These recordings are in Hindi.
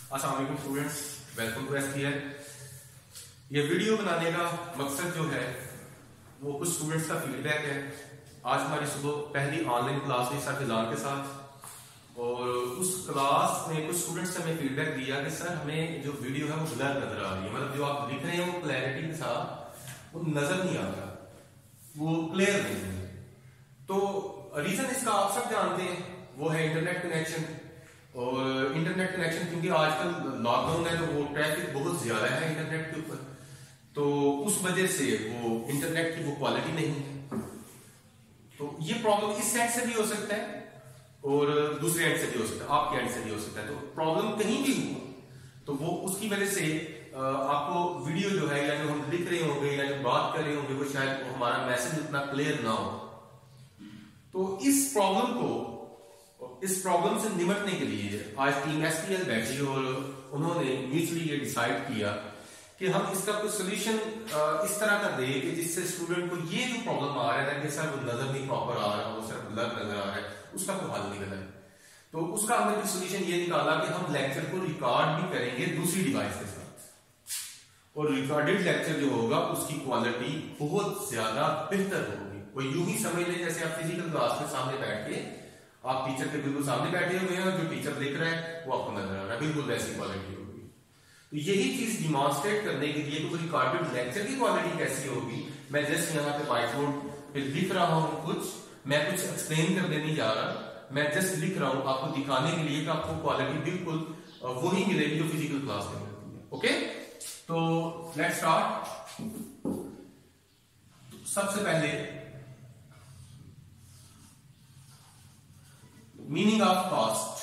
अस्सलाम वालेकुम स्टूडेंट्स, वेलकम टू एसपीएल। ये वीडियो बनाने का मकसद जो है वो कुछ स्टूडेंट्स का फीडबैक है। आज हमारी सुबह पहली ऑनलाइन क्लास हुई सर फिजान के साथ, और उस क्लास में कुछ स्टूडेंट्स ने हमें फीडबैक दिया कि सर हमें जो वीडियो है वो ब्लर नजर आ रही है, मतलब जो आप लिख रहे हैं वो क्लैरिटी के साथ वो नजर नहीं आ रहा, वो क्लियर नहीं है। तो रीजन इसका आप सब जानते हैं, वो है इंटरनेट कनेक्शन। और इंटरनेट कनेक्शन क्योंकि आजकल लॉकडाउन है तो वो ट्रैफिक बहुत ज्यादा है इंटरनेट के ऊपर, तो उस वजह से वो इंटरनेट की वो क्वालिटी नहीं है। तो ये प्रॉब्लम इस साइड से भी हो सकता है और दूसरे एंड से भी हो सकता है, आपके एंड से भी हो सकता है। तो प्रॉब्लम कहीं भी हुआ तो वो उसकी वजह से आपको वीडियो जो है या जो हम लिख रहे होंगे या जो बात कर रहे होंगे वो शायद हमारा मैसेज उतना क्लियर ना हो। तो इस प्रॉब्लम से निपटने के लिए आज टीम एसपीएल बैठी और उन्होंने म्यूचुअली ये डिसाइड किया कि हम इसका कुछ सोल्यूशन इस तरह का दें कि जिससे स्टूडेंट को ये जो प्रॉब्लम आ रहा है कि सर वो नजर नहीं प्रॉपर आ रहा, वो सर ब्लर नजर आ रहा है, उसका कोई हल निकला है। तो उसका हमने सोल्यूशन ये निकाला कि हम लेक्चर को रिकॉर्ड भी करेंगे दूसरी डिवाइस के साथ, और रिकॉर्डेड लेक्चर जो होगा उसकी क्वालिटी बहुत ज्यादा बेहतर होगी। वो यूं ही समझ लें जैसे आप फिजिकल क्लास में सामने बैठ के आप टीचर के बिल्कुल सामने बैठे हुए हैं और जो टीचर लिख रहा है वो आपको नजर आ रहा है, बिल्कुल वैसी क्वालिटी होगी। तो यही चीज डिमॉन्स्ट्रेट करने के लिए कि रिकॉर्डेड लेक्चर की क्वालिटी कैसी होगी, मैं जस्ट यहाँ पे व्हाइट बोर्ड पे लिख रहा हूँ कुछ, मैं कुछ एक्सप्लेन करने नहीं जा रहा, मैं जस्ट लिख रहा हूँ आपको दिखाने के लिए कि आपको क्वालिटी बिल्कुल वही मिलेगी जो फिजिकल क्लास में मिलती है। ओके, तो लेट्स स्टार्ट। सबसे पहले मीनिंग ऑफ कॉस्ट।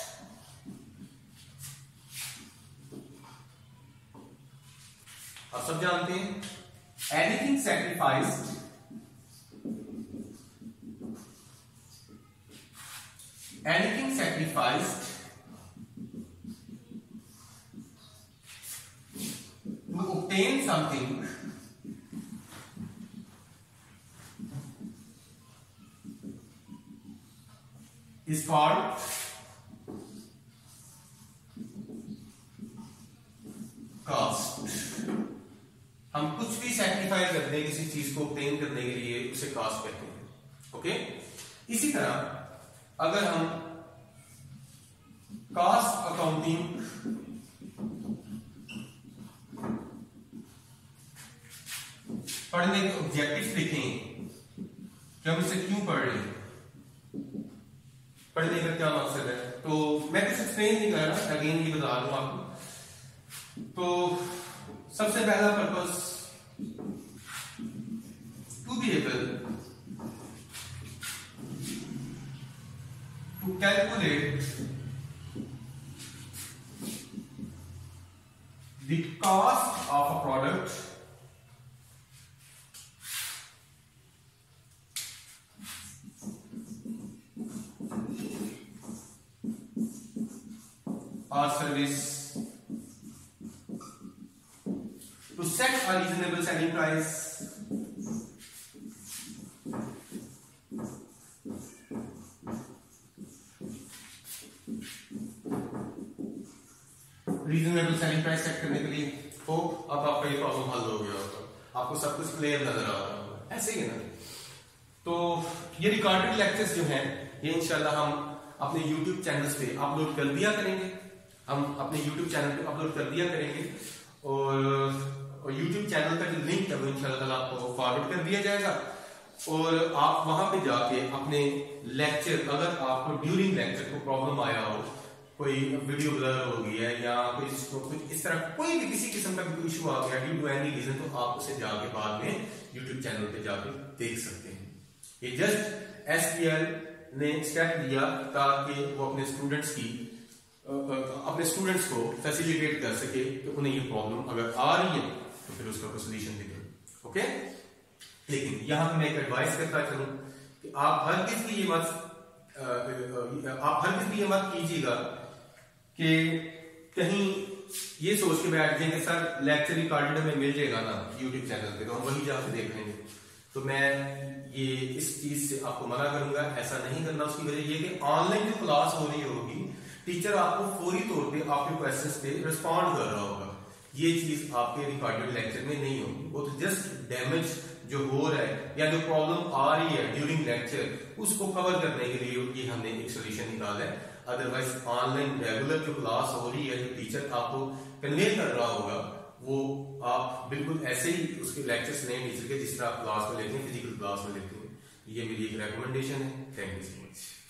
आप सब जानते हैं anything sacrificed to obtain something is called cost। हम कुछ भी सैक्रिफाई करते हैं किसी चीज को obtain करने के लिए, उसे कॉस्ट कहते हैं। ओके, इसी तरह अगर हम कॉस्ट अकाउंटिंग पढ़ने के ऑब्जेक्टिव्स लिखें कि हम इसे क्यों पढ़ रहे हैं, पढ़ने का क्या मकसद है, तो मैं कुछ एक्सप्लेन नहीं कर रहा, अगेन ये बता दूं आपको। तो सबसे पहला purpose to be able to calculate the cost of a product or service, to set a reasonable selling price, reasonable selling price set करने के लिए। होप अब आपका ये प्रॉब्लम हल हो गया होगा, आपको सब कुछ क्लियर नजर आ रहा होगा, ऐसे ही है ना। तो ये रिकॉर्डेड लेक्चर्स जो हैं ये इंशाल्लाह हम अपने YouTube चैनल्स पे अपलोड कर दिया करेंगे, हम अपने YouTube चैनल पे अपलोड कर दिया करेंगे, और YouTube चैनल का जो लिंक है वो इंशाल्लाह आपको फॉरवर्ड कर दिया जाएगा, और आप वहां पे जाके अपने लेक्चर, अगर आपको ड्यूरिंग लेक्चर को प्रॉब्लम आया हो, कोई वीडियो ब्लर हो गई है या कुछ इस तरह कोई भी किसी किस्म का भी इशू आ गया ड्यू टू एनी रीजन, तो आप उसे जाके बाद में YouTube चैनल पे जाके देख सकते हैं। ये जस्ट एसपीएल ने स्टेप लिया ताकि वो अपने स्टूडेंट्स को फैसिलिटेट कर सके कि उन्हें ये प्रॉब्लम अगर आ रही है तो फिर उसका कोई सोल्यूशन निकले। ओके, लेकिन यहां पर मैं एक एडवाइस करता चलूं कि आप हर किसी भी ये मत कीजिएगा कि कहीं ये सोच के बैठ जाए कि सर लेक्चर रिकॉर्डेड हमें मिल जाएगा ना YouTube चैनल पे तो हम वही जाके देख लेंगे। तो मैं ये इस चीज से आपको मना करूंगा, ऐसा नहीं करना। उसकी वजह ये कि ऑनलाइन जो क्लास हो रही होगी टीचर आपको फौरी तौर पे आपके क्वेश्चंस पे रिस्पॉन्ड कर रहा होगा। ये चीज आपके रिकॉर्डेड लेक्चर में नहीं होगी। वो तो जस्ट डैमेज जो हो रहा है या जो प्रॉब्लम आ रही है ड्यूरिंग लेक्चर उसको कवर करने के लिए ये हमने एक सोल्यूशन निकाला है। अदरवाइज ऑनलाइन रेगुलर जो क्लास हो रही है, जो टीचर आपको कन्वे कर रहा होगा, वो आप बिल्कुल ऐसे ही उसके लेक्चर्स लें टीचर के जिस तरह आप क्लास में लेते हैं, फिजिकल क्लास में लेते हैं। ये मेरी एक रिकमेंडेशन है। Thank you so much.